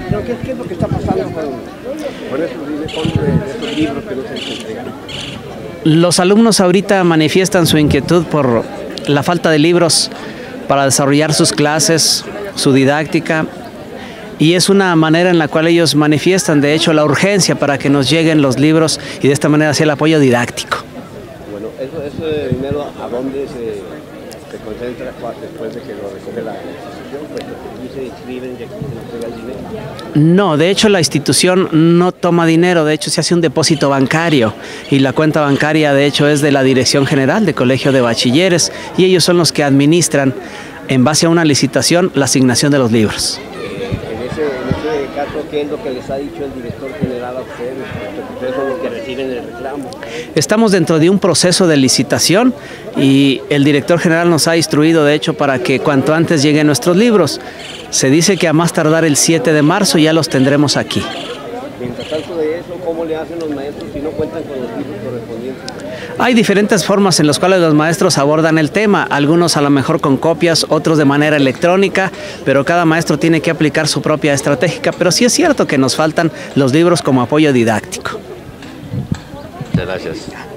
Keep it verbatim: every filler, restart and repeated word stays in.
Pero ¿qué, ¿qué es lo que está pasando con, con estos, con estos libros que no se entregan? Los alumnos ahorita manifiestan su inquietud por la falta de libros para desarrollar sus clases, su didáctica, y es una manera en la cual ellos manifiestan, de hecho, la urgencia para que nos lleguen los libros y de esta manera hacer el apoyo didáctico. Bueno, ¿eso, ese dinero a dónde se, se concentra después de que lo recoge la institución? Pues aquí se inscriben y aquí se entrega el dinero. No, de hecho la institución no toma dinero, de hecho se hace un depósito bancario y la cuenta bancaria de hecho es de la Dirección General de Colegio de Bachilleres y ellos son los que administran en base a una licitación la asignación de los libros. En ese, en ese caso, ¿qué es lo que les ha dicho el director general a ustedes? Porque ustedes son los que reciben el reclamo. Estamos dentro de un proceso de licitación y el director general nos ha instruido, de hecho, para que cuanto antes lleguen nuestros libros. Se dice que a más tardar el siete de marzo ya los tendremos aquí. Mientras tanto de eso, ¿cómo le hacen los maestros si no cuentan con los libros correspondientes? Hay diferentes formas en las cuales los maestros abordan el tema, algunos a lo mejor con copias, otros de manera electrónica, pero cada maestro tiene que aplicar su propia estrategia, pero sí es cierto que nos faltan los libros como apoyo didáctico. Muchas gracias.